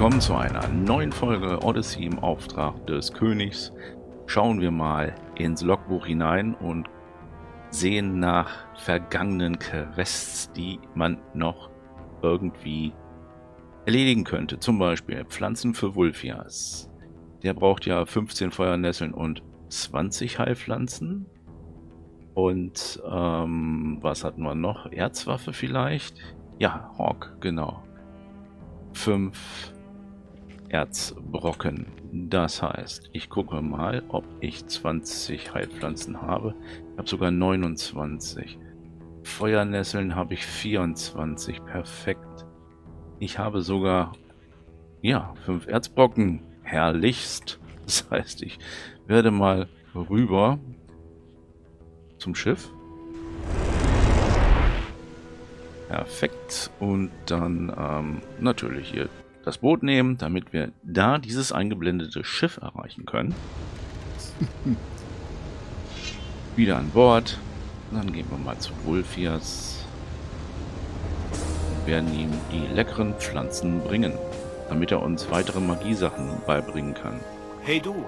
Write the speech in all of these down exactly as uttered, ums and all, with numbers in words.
willkommen zu einer neuen Folge Odyssey im Auftrag des Königs. Schauen wir mal ins Logbuch hinein und sehen nach vergangenen Quests, die man noch irgendwie erledigen könnte. Zum Beispiel Pflanzen für Wulfias. Der braucht ja fünfzehn Feuernesseln und zwanzig Heilpflanzen. Und ähm, was hatten wir noch? Erzwaffe vielleicht? Ja, Hawk, genau. Fünf Erzbrocken. Das heißt, ich gucke mal, ob ich zwanzig Heilpflanzen habe. Ich habe sogar neunundzwanzig. Feuernesseln habe ich vierundzwanzig. Perfekt. Ich habe sogar, ja, fünf Erzbrocken. Herrlichst. Das heißt, ich werde mal rüber zum Schiff. Perfekt. Und dann ähm, natürlich hier das Boot nehmen, damit wir da dieses eingeblendete Schiff erreichen können. Wieder an Bord. Dann gehen wir mal zu Wulfias. Und werden ihm die leckeren Pflanzen bringen, damit er uns weitere Magiesachen beibringen kann. Hey du!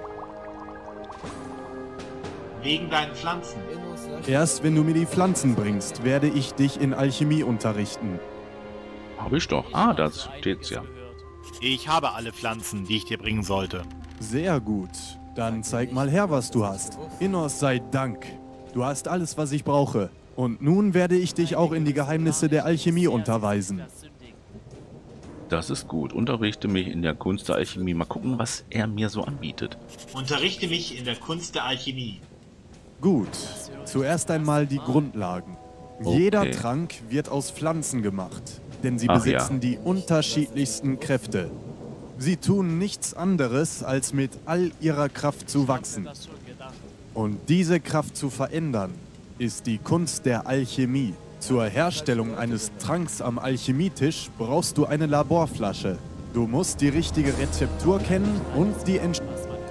Wegen deinen Pflanzen. Erst wenn du mir die Pflanzen bringst, werde ich dich in Alchemie unterrichten. Habe ich doch. Ah, da steht's ja. Ich habe alle Pflanzen, die ich dir bringen sollte. Sehr gut. Dann zeig mal her, was du hast. Innos sei Dank. Du hast alles, was ich brauche. Und nun werde ich dich auch in die Geheimnisse der Alchemie unterweisen. Das ist gut. Unterrichte mich in der Kunst der Alchemie. Mal gucken, was er mir so anbietet. Unterrichte mich in der Kunst der Alchemie. Gut. Zuerst einmal die Grundlagen. Okay. Jeder Trank wird aus Pflanzen gemacht, denn sie Ach besitzen ja. die unterschiedlichsten Kräfte. Sie tun nichts anderes, als mit all ihrer Kraft zu wachsen. Und diese Kraft zu verändern, ist die Kunst der Alchemie. Zur Herstellung eines Tranks am Alchemietisch brauchst du eine Laborflasche. Du musst die richtige Rezeptur kennen und die Entsch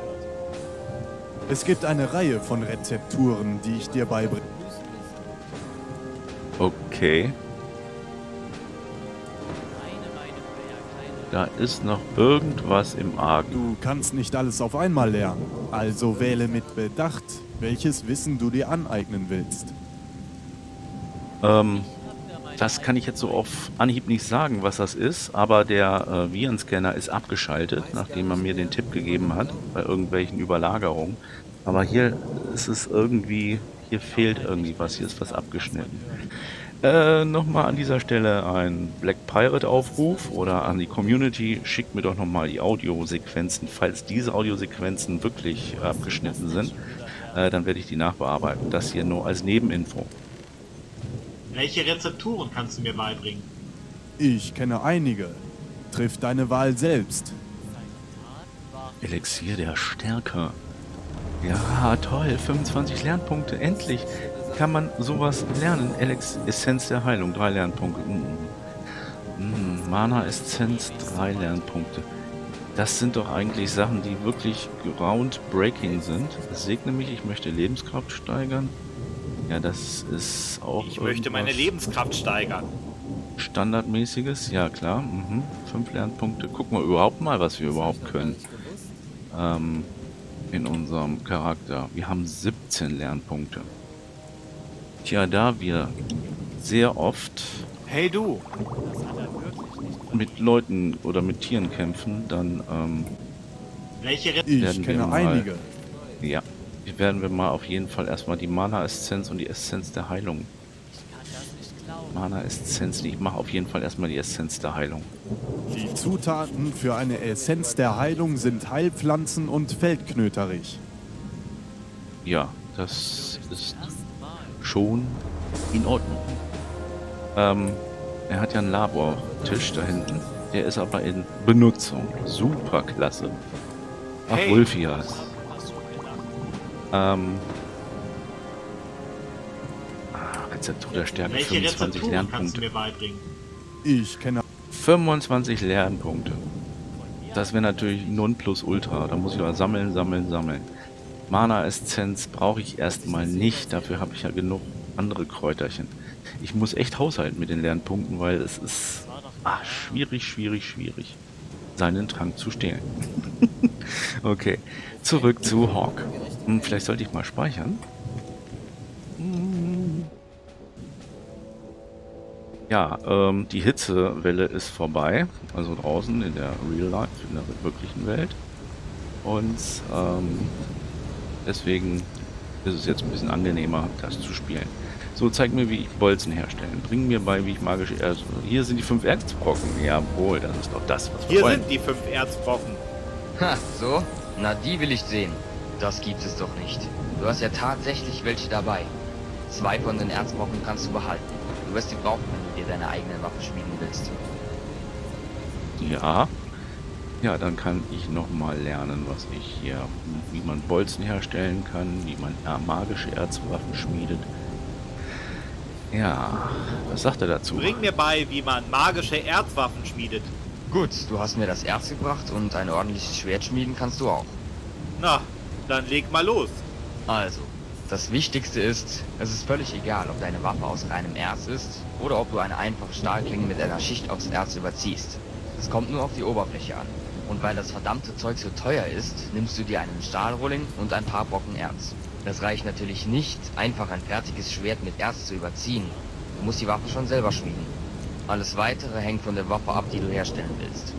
Es gibt eine Reihe von Rezepturen, die ich dir beibringe. Okay. Da ist noch irgendwas im Argen. Du kannst nicht alles auf einmal lernen, also wähle mit Bedacht, welches Wissen du dir aneignen willst. Ähm, das kann ich jetzt so auf Anhieb nicht sagen, was das ist, aber der äh, Virenscanner ist abgeschaltet, nachdem er mir den Tipp gegeben hat, bei irgendwelchen Überlagerungen. Aber hier ist es irgendwie, hier fehlt irgendwie was, hier ist was abgeschnitten. Äh, nochmal an dieser Stelle ein Black Pirate Aufruf oder an die Community, schickt mir doch nochmal die Audiosequenzen, falls diese Audiosequenzen wirklich abgeschnitten sind, äh, dann werde ich die nachbearbeiten. Das hier nur als Nebeninfo. Welche Rezepturen kannst du mir beibringen? Ich kenne einige. Triff deine Wahl selbst. Elixier der Stärke. Ja, toll, fünfundzwanzig Lernpunkte, endlich kann man sowas lernen. Alex, Essenz der Heilung, drei Lernpunkte. Mm. Mm. Mana Essenz, drei Lernpunkte. Das sind doch eigentlich Sachen, die wirklich groundbreaking sind. Segne mich, ich möchte Lebenskraft steigern. Ja, das ist auch Ich möchte meine Lebenskraft steigern. Standardmäßiges, ja klar. Mhm. Fünf Lernpunkte. Gucken wir überhaupt mal, was wir überhaupt können. Ähm, in unserem Charakter. Wir haben siebzehn Lernpunkte. Tja, da wir sehr oft Hey du! mit Leuten oder mit Tieren kämpfen, dann ähm, Welche Re Ich werden wir kenne mal, einige. ja, werden wir mal auf jeden Fall erstmal die Mana-Essenz und die Essenz der Heilung. Mana-Essenz, ich mache auf jeden Fall erstmal die Essenz der Heilung. Die Zutaten für eine Essenz der Heilung sind Heilpflanzen und Feldknöterich. Ja, das ist schon in Ordnung. Ähm, er hat ja einen Labortisch da hinten. Der ist aber in Benutzung. Super klasse. Ach, Hey. Wulfias. Ähm. Ah, Rezeptur der Stärke, Welche fünfundzwanzig Rezepturen kannst du Lernpunkte. mir beibringen? Ich kenne fünfundzwanzig Lernpunkte. Das wäre natürlich Nonplusultra. Da muss ich aber sammeln, sammeln, sammeln. Mana-Essenz brauche ich erstmal nicht. Dafür habe ich ja genug andere Kräuterchen. Ich muss echt haushalten mit den Lernpunkten, weil es ist ah, schwierig, schwierig, schwierig. seinen Trank zu stehlen. Okay, zurück zu Hawk. Hm, vielleicht sollte ich mal speichern. Ja, ähm, die Hitzewelle ist vorbei, also draußen in der Real Life, in der wirklichen Welt. Und ähm, deswegen ist es jetzt ein bisschen angenehmer, das zu spielen. So, zeig mir, wie ich Bolzen herstellen. Bring mir bei, wie ich magische Erz... Hier sind die fünf Erzbrocken. Jawohl, das ist doch das, was wir Hier wollen. sind die fünf Erzbrocken. Ha, so? Na, die will ich sehen. Das gibt es doch nicht. Du hast ja tatsächlich welche dabei. Zwei von den Erzbrocken kannst du behalten. Du wirst sie brauchen, wenn du dir deine eigenen Waffen schmieden willst. Ja. Ja, dann kann ich noch mal lernen, was ich hier... Wie man Bolzen herstellen kann, wie man äh, magische Erzwaffen schmiedet. Ja, was sagt er dazu? Bring mir bei, wie man magische Erzwaffen schmiedet. Gut, du hast mir das Erz gebracht und ein ordentliches Schwert schmieden kannst du auch. Na, dann leg mal los. Also, das Wichtigste ist, es ist völlig egal, ob deine Waffe aus reinem Erz ist oder ob du eine einfache Stahlklinge mit einer Schicht aus Erz überziehst. Es kommt nur auf die Oberfläche an. Und weil das verdammte Zeug so teuer ist, nimmst du dir einen Stahlrolling und ein paar Brocken Erz. Das reicht natürlich nicht, einfach ein fertiges Schwert mit Erz zu überziehen. Du musst die Waffe schon selber schmieden. Alles Weitere hängt von der Waffe ab, die du herstellen willst.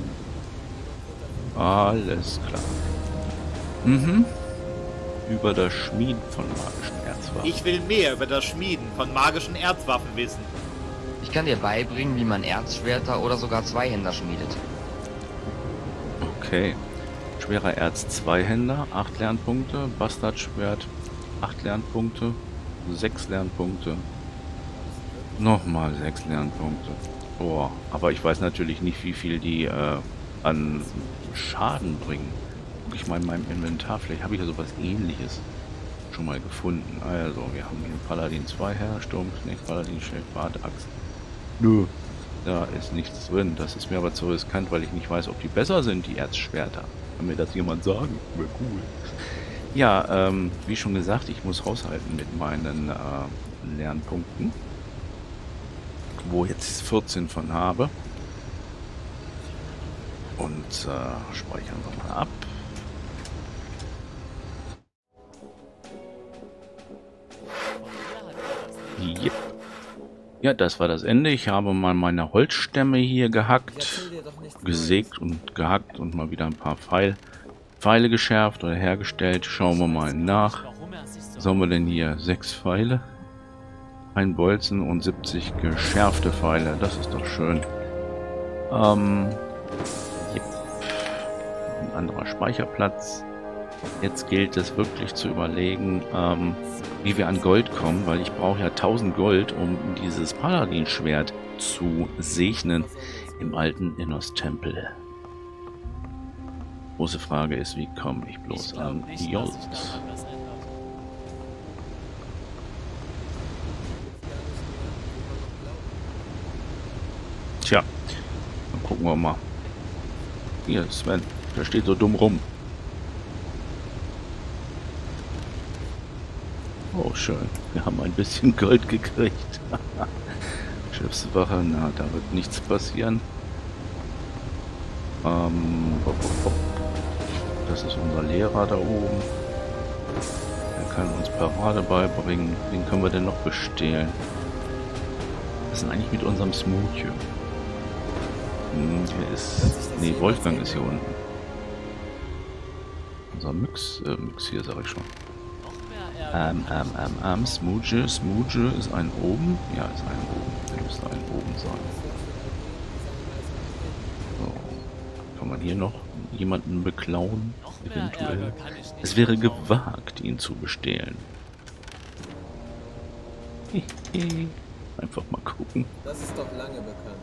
Alles klar. Mhm. Über das Schmieden von magischen Erzwaffen. Ich will mehr über das Schmieden von magischen Erzwaffen wissen. Ich kann dir beibringen, wie man Erzschwerter oder sogar Zweihänder schmiedet. Okay. Schwerer Erz Zweihänder, acht Lernpunkte. Bastardschwert, acht Lernpunkte. sechs Lernpunkte. Nochmal sechs Lernpunkte. Oh, aber ich weiß natürlich nicht, wie viel die äh, an Schaden bringen. Guck ich mal in meinem Inventar, vielleicht habe ich ja sowas Ähnliches schon mal gefunden. Also, wir haben hier Paladin Zweiherr, Sturmknecht, Paladin Schild, Bartaxt. Nö, da ist nichts drin. Das ist mir aber zu riskant, weil ich nicht weiß, ob die besser sind, die Erzschwerter. Kann mir das jemand sagen? Wäre cool. Ja, ähm, wie schon gesagt, ich muss haushalten mit meinen äh, Lernpunkten, wo ich jetzt vierzehn von habe. Und äh, speichern wir mal ab. Yep. Ja, das war das Ende. Ich habe mal meine Holzstämme hier gehackt, gesägt und gehackt und mal wieder ein paar Pfeil, Pfeile geschärft oder hergestellt. Schauen wir mal nach. Was haben wir denn hier? Sechs Pfeile, ein Bolzen und siebzig geschärfte Pfeile. Das ist doch schön. Ähm, yep. Ein anderer Speicherplatz. Jetzt gilt es wirklich zu überlegen, ähm, wie wir an Gold kommen, weil ich brauche ja tausend Gold, um dieses Paladin-Schwert zu segnen im alten Innos-Tempel. Große Frage ist, wie komme ich bloß ich an Gold? Tja, dann gucken wir mal. Hier, Sven, der steht so dumm rum. Oh, schön. Wir haben ein bisschen Gold gekriegt. Schiffswache, na, da wird nichts passieren. Ähm, das ist unser Lehrer da oben. Der kann uns Parade beibringen. Wen können wir denn noch bestehlen? Was ist denn eigentlich mit unserem Smoothie? Hm, hier ist... Nee, Wolfgang ist hier unten. Unser Mix, äh, Mix hier, sag ich schon. Ähm, ähm, ähm, ähm, Smooge, Smooge ist ein oben? Ja, ist ein oben. Der müsste ein oben sein. So. Kann man hier noch jemanden beklauen? Eventuell. Es wäre gewagt, ihn zu bestehlen. Einfach mal gucken. Das ist doch lange bekannt.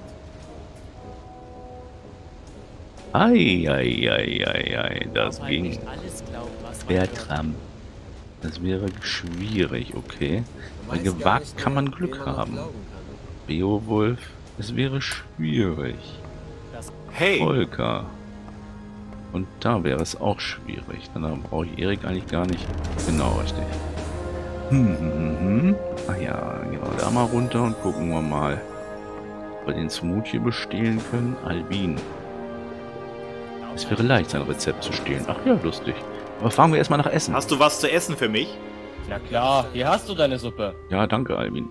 Ei, ei, ei, ei, ei, das ging. Bertram. Das wäre schwierig, okay. Weil gewagt kann man Glück haben. Beowulf, es wäre schwierig. Hey! Volker. Und da wäre es auch schwierig. Dann brauche ich Erik eigentlich gar nicht. Genau, richtig. Hm, hm, hm. Ach ja, gehen wir da mal runter und gucken wir mal, ob wir den Smoothie bestehlen können. Albin. Es wäre leicht, sein Rezept zu stehlen. Ach ja, lustig. Aber fragen wir erstmal nach Essen. Hast du was zu essen für mich? Na klar, hier hast du deine Suppe. Ja, danke, Alvin.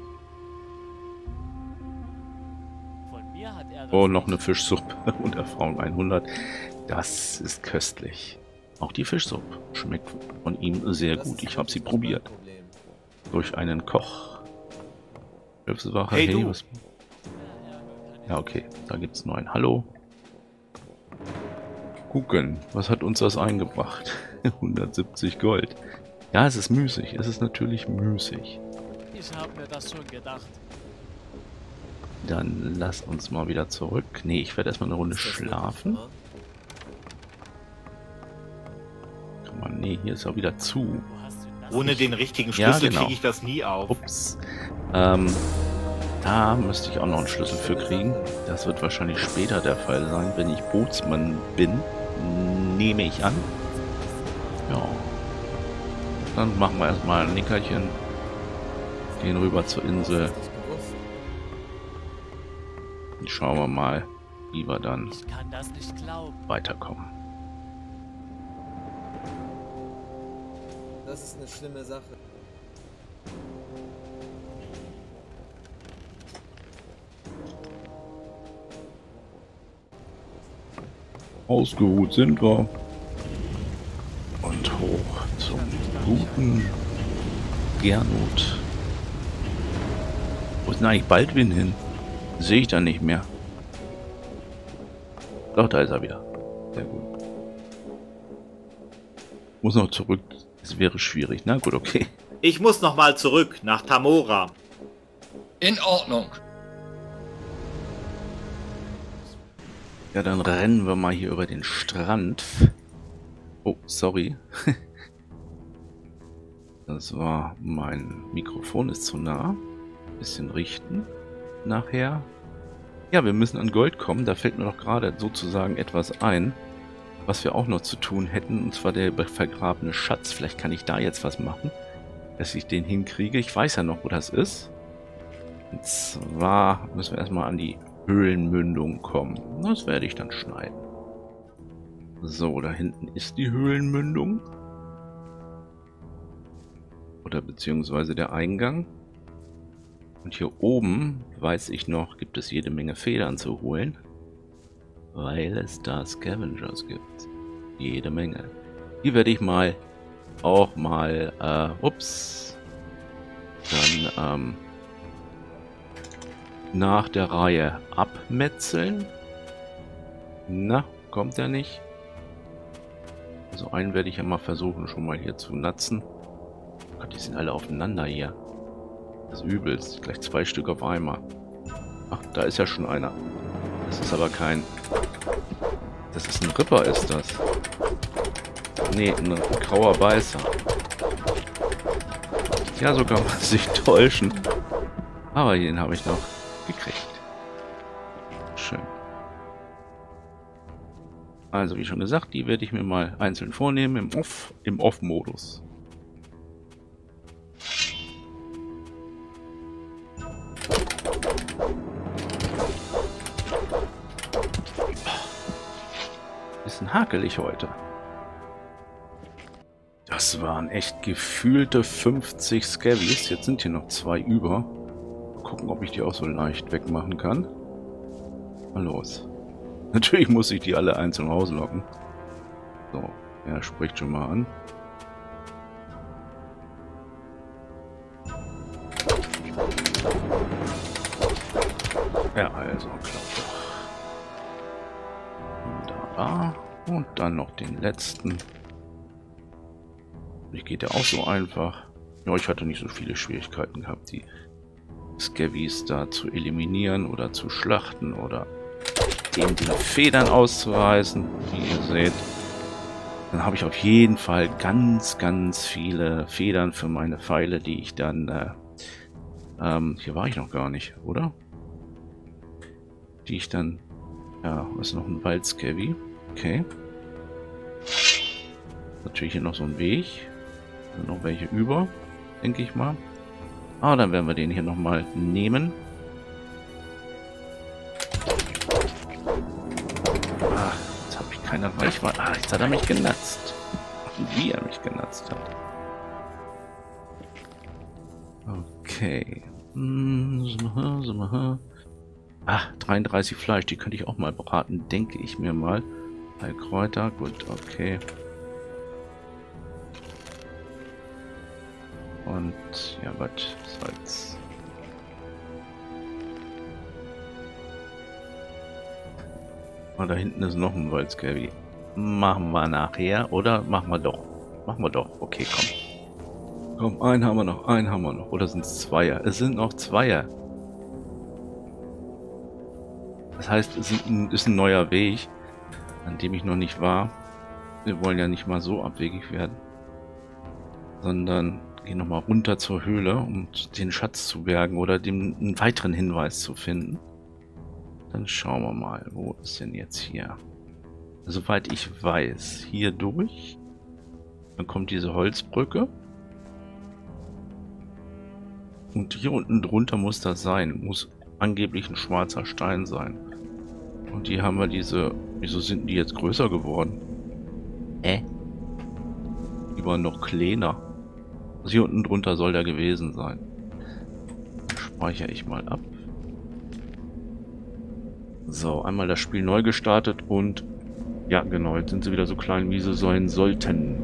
Von mir hat er das Oh, noch eine Fischsuppe und Erfahrung hundert. Das ist köstlich. Auch die Fischsuppe schmeckt von ihm sehr gut. Ich habe sie probiert. Durch einen Koch. Hilfswache, Hey, hey, du. was? Ja, okay. Da gibt es nur ein Hallo. Gucken, was hat uns das eingebracht? hundertsiebzig Gold. Ja, es ist müßig. Es ist natürlich müßig. Ich habe mir das schon gedacht. Dann lass uns mal wieder zurück. Nee, ich werde erstmal eine Runde schlafen. Komm mal, nee, hier ist auch wieder zu. Wo hast du das Ohne nicht? den richtigen Ja, Schlüssel genau. kriege ich das nie auf. Ups. Ähm, da müsste ich auch noch einen Schlüssel für kriegen. Das wird wahrscheinlich später der Fall sein, wenn ich Bootsmann bin. Nehme ich an. Ja. Dann machen wir erstmal ein Nickerchen. Gehen rüber zur Insel. Und schauen wir mal, wie wir dann Ich kann das nicht glauben. weiterkommen. Das ist eine schlimme Sache. Ausgeruht sind wir. Und hoch zum guten Gernot. Wo ist denn eigentlich Baldwin hin? Sehe ich da nicht mehr. Doch, da ist er wieder. Sehr gut. Muss noch zurück. Es wäre schwierig. Na gut, okay. Ich muss nochmal zurück nach Tamora. In Ordnung. Ja, dann rennen wir mal hier über den Strand. Oh, sorry. Das war mein Mikrofon ist zu nah. Bisschen richten nachher. Ja, wir müssen an Gold kommen. Da fällt mir doch gerade sozusagen etwas ein, was wir auch noch zu tun hätten. Und zwar der vergrabene Schatz. Vielleicht kann ich da jetzt was machen, dass ich den hinkriege. Ich weiß ja noch, wo das ist. Und zwar müssen wir erstmal an die Höhlenmündung kommen. Das werde ich dann schneiden. So, da hinten ist die Höhlenmündung. Oder beziehungsweise der Eingang. Und hier oben, weiß ich noch, gibt es jede Menge Federn zu holen. Weil es da Scavengers gibt. Jede Menge. Die werde ich mal auch mal, äh, ups. Dann, ähm, nach der Reihe abmetzeln. Na, kommt er nicht? Also einen werde ich ja mal versuchen, schon mal hier zu natzen. Oh Gott, die sind alle aufeinander hier. Das ist übelst. Gleich zwei Stück auf einmal. Ach, da ist ja schon einer. Das ist aber kein... Das ist ein Ripper, ist das. Nee, ein grauer Beißer. Ja, so kann man sich täuschen. Aber den habe ich noch gekriegt. Schön. Also wie schon gesagt, die werde ich mir mal einzeln vornehmen im Off, im Off-Modus. Bisschen hakelig heute. Das waren echt gefühlte fünfzig Scavies. Jetzt sind hier noch zwei über. Mal gucken, ob ich die auch so leicht wegmachen kann. Mal los. Natürlich muss ich die alle einzeln rauslocken. So, er spricht schon mal an. Ja, also klappt doch. Wunderbar. Und dann noch den letzten. Ich geht ja auch so einfach. Ja, ich hatte nicht so viele Schwierigkeiten gehabt, die Scavies da zu eliminieren oder zu schlachten oder den die Federn auszureißen, wie ihr seht. Dann habe ich auf jeden Fall ganz, ganz viele Federn für meine Pfeile, die ich dann... Äh, ähm, hier war ich noch gar nicht, oder? Die ich dann... Ja, was ist noch ein Waldscavy? Okay. Natürlich hier noch so ein Weg. Sind noch welche über, denke ich mal. Ah, dann werden wir den hier nochmal nehmen. Ah, jetzt habe ich keine Reichweite. Ah, jetzt hat er mich genatzt. Wie er mich genatzt hat. Okay. Ah, dreiunddreißig Fleisch, die könnte ich auch mal braten, denke ich mir mal. Drei Kräuter, gut, okay. Und ja, was? Salz. Ah, da hinten ist noch ein Waldscaby. Machen wir nachher, oder? Machen wir doch. Machen wir doch. Okay, komm. Komm, einen haben wir noch, einen haben wir noch. Oder sind es Zweier? Es sind noch Zweier. Das heißt, es ist ein, ist ein neuer Weg, an dem ich noch nicht war. Wir wollen ja nicht mal so abwegig werden. Sondern gehen nochmal runter zur Höhle, um den Schatz zu bergen oder dem einen weiteren Hinweis zu finden. Dann schauen wir mal, wo ist denn jetzt hier? Soweit ich weiß, hier durch. Dann kommt diese Holzbrücke. Und hier unten drunter muss das sein. Muss angeblich ein schwarzer Stein sein. Und hier haben wir diese... Wieso sind die jetzt größer geworden? Äh? Die waren noch kleiner. Also hier unten drunter soll der gewesen sein. Dann speichere ich mal ab. So, einmal das Spiel neu gestartet und... Ja, genau, jetzt sind sie wieder so klein, wie sie sein sollten.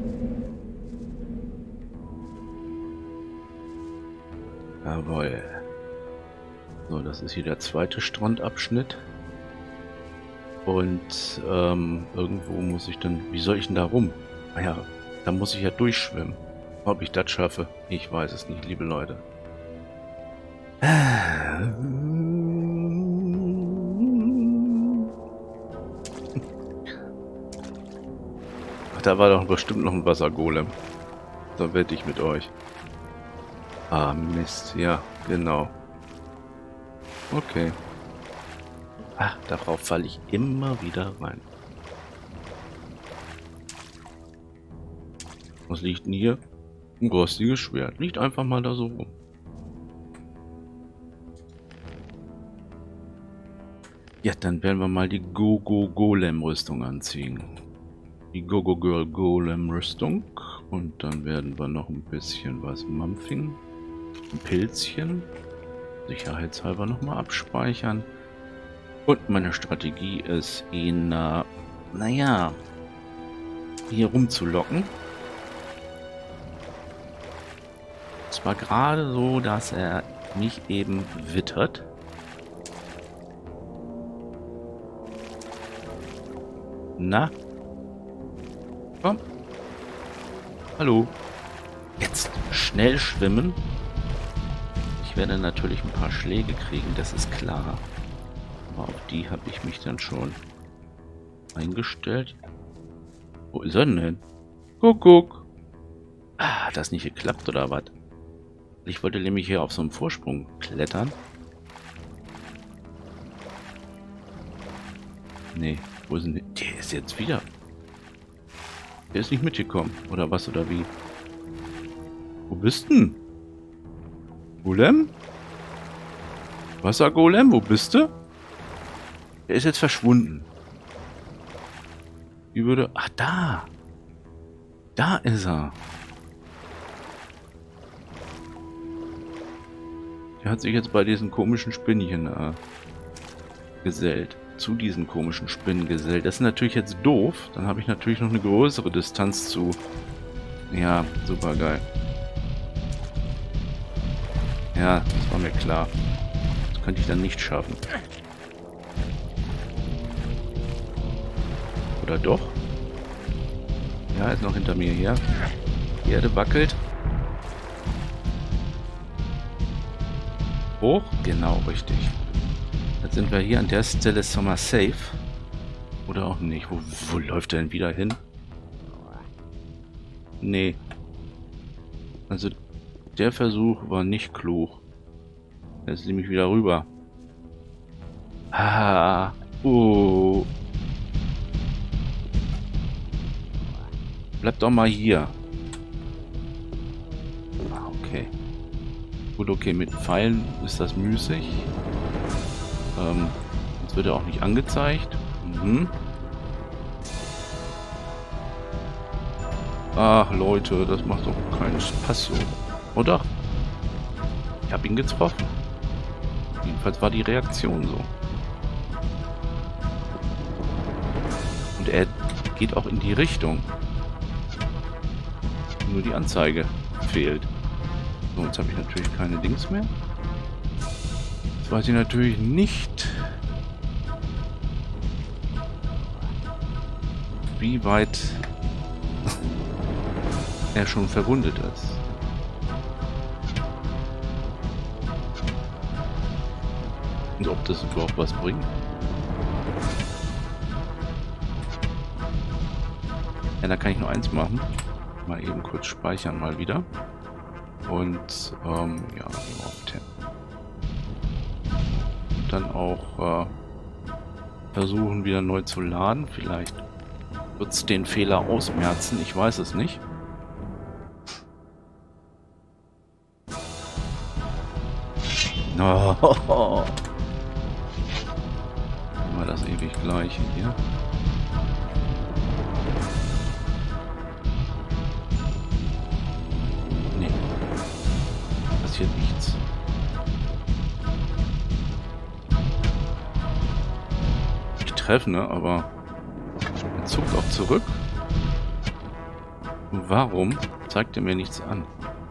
Jawohl. So, das ist hier der zweite Strandabschnitt. Und ähm, irgendwo muss ich dann... Wie soll ich denn da rum? Ah ja, da muss ich ja durchschwimmen. Ob ich das schaffe, ich weiß es nicht, liebe Leute. Ach, da war doch bestimmt noch ein Wassergolem. Da wette ich mit euch. Ah, Mist. Ja, genau. Okay. Ach, darauf falle ich immer wieder rein. Was liegt denn hier? Ein rostiges Schwert. Liegt einfach mal da so rum. Ja, dann werden wir mal die Go-Go-Golem-Rüstung anziehen. Die Go-Go-Girl-Golem-Rüstung. Und dann werden wir noch ein bisschen was mampfen. Ein Pilzchen. Sicherheitshalber nochmal abspeichern. Und meine Strategie ist, ihn, äh, naja, hier rumzulocken. Es war gerade so, dass er mich eben wittert. Na? Komm. Hallo. Jetzt schnell schwimmen. Ich werde natürlich ein paar Schläge kriegen, das ist klar. Aber auf die habe ich mich dann schon eingestellt. Wo ist er denn? Guck, guck. Ah, hat das nicht geklappt oder was? Ich wollte nämlich hier auf so einem Vorsprung klettern. Nee, wo ist denn der? Der ist jetzt wieder. Der ist nicht mitgekommen. Oder was oder wie? Wo bist denn? Golem? Wassergolem, wo bist du? Der ist jetzt verschwunden. Wie würde... Ach, da. Da ist er. Der hat sich jetzt bei diesen komischen Spinnchen äh, gesellt. Zu diesen komischen Spinnen gesellt. Das ist natürlich jetzt doof. Dann habe ich natürlich noch eine größere Distanz zu... Ja, super geil. Ja, das war mir klar. Das könnte ich dann nicht schaffen. Oder doch? Ja, ist noch hinter mir hier. Die Erde wackelt. Hoch? Genau, richtig. Jetzt sind wir hier an der Stelle Sommer safe. Oder auch nicht. Wo, wo läuft er denn wieder hin? Nee. Also der Versuch war nicht klug. Jetzt nehme ich wieder rüber. Ah. Oh. Bleib doch mal hier. Ah, okay. Gut, okay, mit Pfeilen ist das müßig. Ähm, jetzt wird er auch nicht angezeigt. Mhm. Ach Leute, das macht doch keinen Spaß so. Oder? Ich habe ihn getroffen. Jedenfalls war die Reaktion so. Und er geht auch in die Richtung. Nur die Anzeige fehlt. So, jetzt habe ich natürlich keine Dings mehr. Jetzt weiß ich natürlich nicht, wie weit er schon verwundet ist. Und ob das überhaupt was bringt. Ja, da kann ich nur eins machen. Mal eben kurz speichern mal wieder. Und ähm, ja, auf zehn. Und dann auch äh, versuchen wieder neu zu laden. Vielleicht wird es den Fehler ausmerzen. Ich weiß es nicht. Oh. Immer das ewig gleiche hier. Nee. Passiert nichts. Ich treffe, ne, aber er zuckt auch zurück. Und warum zeigt er mir nichts an?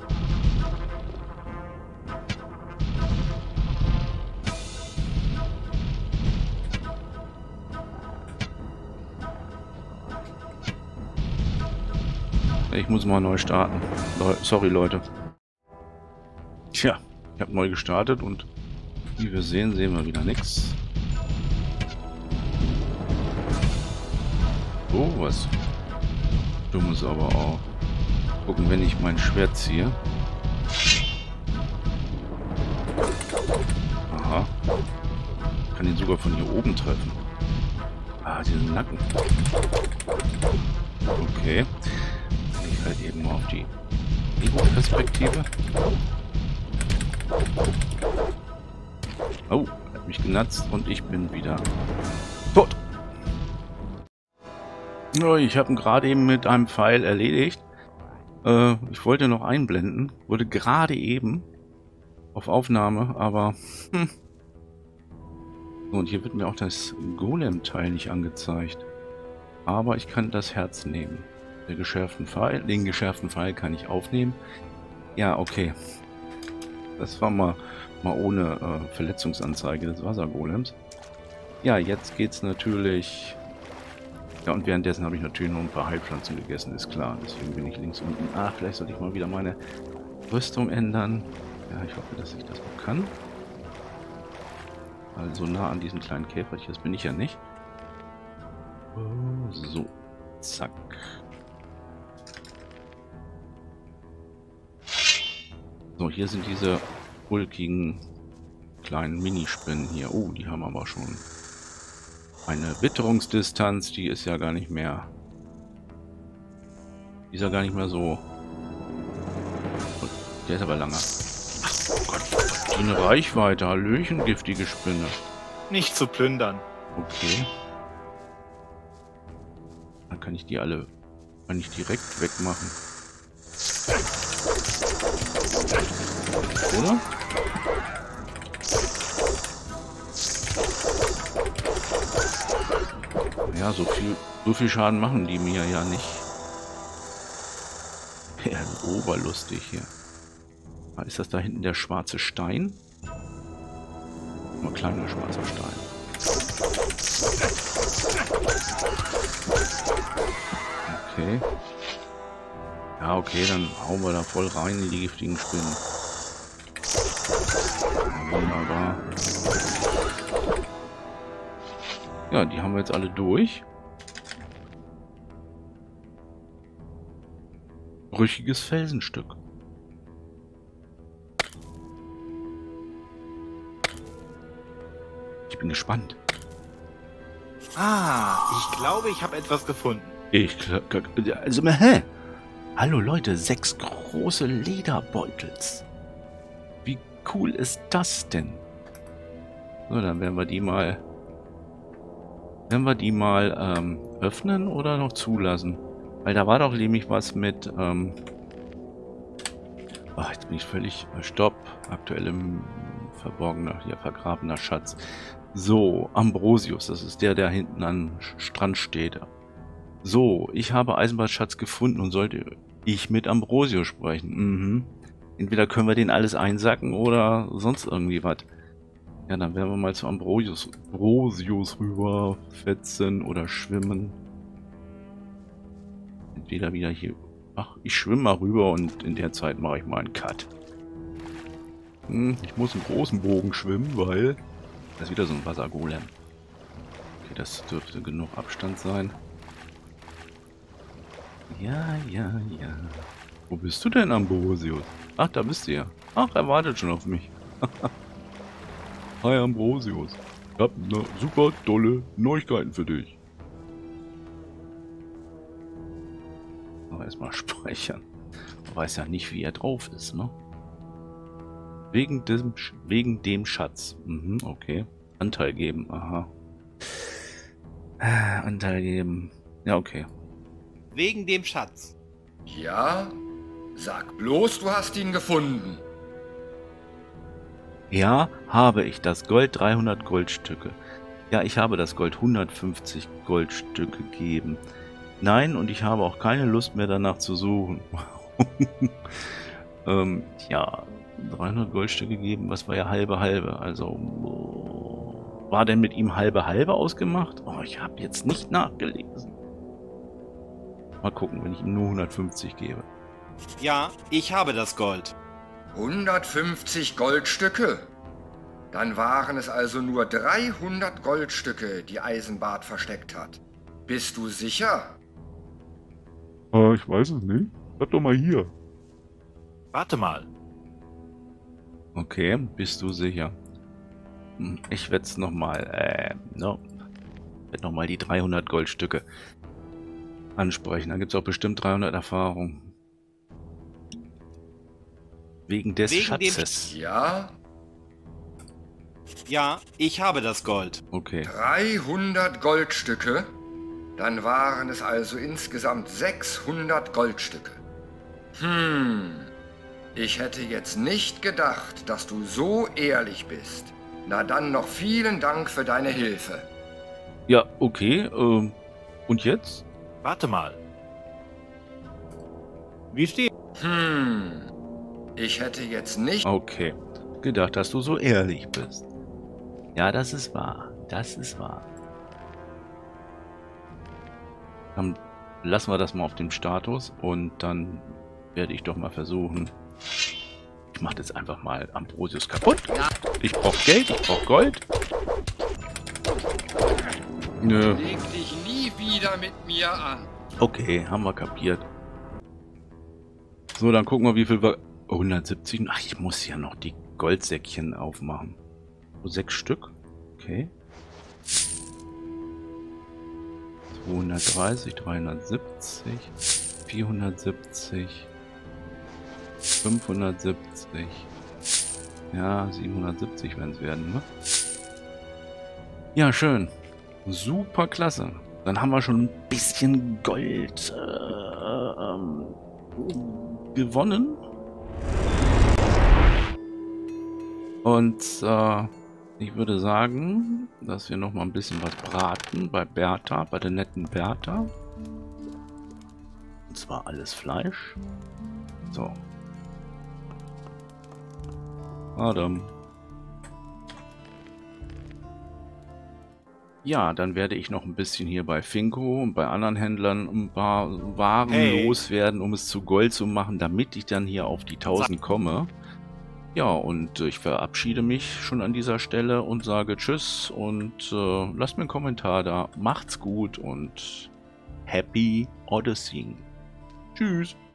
Ich muss mal neu starten. Le Sorry, Leute. Tja, ich habe neu gestartet und wie wir sehen, sehen wir wieder nichts. Oh, was Dummes aber auch. Gucken, wenn ich mein Schwert ziehe. Aha. Ich kann ihn sogar von hier oben treffen. Ah, diesen Nacken. Okay. Ich halt eben mal auf die Ego-Perspektive. Oh, er hat mich genatzt und ich bin wieder tot. Oh, ich habe ihn gerade eben mit einem Pfeil erledigt. Äh, ich wollte noch einblenden. Wurde gerade eben auf Aufnahme, aber... Hm. So, und hier wird mir auch das Golem-Teil nicht angezeigt. Aber ich kann das Herz nehmen. Der geschärften Pfeil, den geschärften Pfeil kann ich aufnehmen. Ja, okay. Das war mal, mal ohne äh, Verletzungsanzeige des Wassergolems. Ja, jetzt geht's natürlich... Ja, und währenddessen habe ich natürlich noch ein paar Heilpflanzen gegessen, ist klar. Deswegen bin ich links unten. Ah, vielleicht sollte ich mal wieder meine Rüstung ändern. Ja, ich hoffe, dass ich das auch kann. Also nah an diesen kleinen Käferchen, das bin ich ja nicht. So, zack. So, hier sind diese ulkigen kleinen Minispinnen hier. Oh, die haben aber schon eine Witterungsdistanz, die ist ja gar nicht mehr... Die ist ja gar nicht mehr so... Der ist aber langer. Ach oh Gott, so eine Reichweite. Hallöchen, giftige Spinne. Nicht zu plündern. Okay. Dann kann ich die alle... Kann ich direkt wegmachen. Oder? Ja, so viel, so viel Schaden machen die mir ja nicht. Ja, oberlustig hier. Ah, ist das da hinten der schwarze Stein? Ein kleiner schwarzer Stein. Okay. Ja, okay, dann hauen wir da voll rein in die giftigen Spinnen. Ja, wunderbar. Ja, die haben wir jetzt alle durch. Brüchiges Felsenstück. Ich bin gespannt. Ah, ich glaube, ich habe etwas gefunden. Ich... Also, hä? Hallo Leute, sechs große Lederbeutels. Wie cool ist das denn? So, dann werden wir die mal... Werden wir die mal ähm, öffnen oder noch zulassen? Weil da war doch nämlich was mit, ähm... Ach, jetzt bin ich völlig... Stopp. Aktuellem verborgener, hier vergrabener Schatz. So, Ambrosius, das ist der, der hinten am Strand steht. So, ich habe Eisenbahnschatz gefunden und sollte ich mit Ambrosius sprechen. Mhm. Entweder können wir den alles einsacken oder sonst irgendwie was. Ja, dann werden wir mal zu Ambrosius, Ambrosius rüber fetzen oder schwimmen. Entweder wieder hier... Ach, ich schwimme mal rüber und in der Zeit mache ich mal einen Cut. Hm, ich muss einen großen Bogen schwimmen, weil... Das ist wieder so ein Wassergolem. Okay, das dürfte genug Abstand sein. Ja, ja, ja. Wo bist du denn, Ambrosius? Ach, da bist du ja. Ach, er wartet schon auf mich. Hi, Ambrosius. Ich hab ne super tolle Neuigkeiten für dich. Aber erstmal speichern. Man weiß ja nicht, wie er drauf ist, ne? Wegen dem, wegen dem Schatz. Mhm, okay. Anteil geben, aha. Anteil geben. Ja, okay. Wegen dem Schatz. Ja? Sag bloß, du hast ihn gefunden. Ja, habe ich das Gold dreihundert Goldstücke. Ja, ich habe das Gold hundertfünfzig Goldstücke gegeben. Nein, und ich habe auch keine Lust mehr danach zu suchen. ähm, ja, dreihundert Goldstücke geben, was war ja halbe halbe, also war denn mit ihm halbe halbe ausgemacht? Oh, ich habe jetzt nicht nachgelesen. Mal gucken, wenn ich ihm nur hundertfünfzig gebe. Ja, ich habe das Gold. hundertfünfzig Goldstücke? Dann waren es also nur dreihundert Goldstücke, die Eisenbart versteckt hat. Bist du sicher? Äh, ich weiß es nicht. Bleib doch mal hier. Warte mal. Okay, bist du sicher? Hm, ich werde es nochmal, äh, no. Ich werde nochmal die dreihundert Goldstücke ansprechen. Da gibt es auch bestimmt dreihundert Erfahrungen. Wegen des Wegen Schatzes. Ja? Ja, ich habe das Gold. Okay. dreihundert Goldstücke? Dann waren es also insgesamt sechshundert Goldstücke. Hm, ich hätte jetzt nicht gedacht, dass du so ehrlich bist. Na dann noch vielen Dank für deine Hilfe. Ja, okay. Ähm, und jetzt? Warte mal. Wie steht? Hm, ich hätte jetzt nicht... Okay. Gedacht, dass du so ehrlich bist. Ja, das ist wahr. Das ist wahr. Dann lassen wir das mal auf dem Status und dann werde ich doch mal versuchen. Ich mache jetzt einfach mal Ambrosius kaputt. Ich brauche Geld, ich brauche Gold. Nö. Leg dich nie wieder mit mir an. Okay, haben wir kapiert. So, dann gucken wir, wie viel wir... Oh, hundertsiebzig. Ach, ich muss ja noch die Goldsäckchen aufmachen. So, sechs Stück. Okay. zweihundertdreißig, dreihundertsiebzig, vierhundertsiebzig, fünfhundertsiebzig. Ja, siebenhundertsiebzig werden es werden, ne? Ja, schön. Super klasse. Dann haben wir schon ein bisschen Gold äh, ähm, gewonnen. Und äh, ich würde sagen, dass wir noch mal ein bisschen was braten bei Bertha, bei der netten Bertha. Und zwar alles Fleisch. So. Adam. Ja, dann werde ich noch ein bisschen hier bei Finko und bei anderen Händlern ein paar Waren Hey. loswerden, um es zu Gold zu machen, damit ich dann hier auf die tausend komme. Ja, und ich verabschiede mich schon an dieser Stelle und sage Tschüss und äh, lasst mir einen Kommentar da. Macht's gut und Happy Odyssey. Tschüss.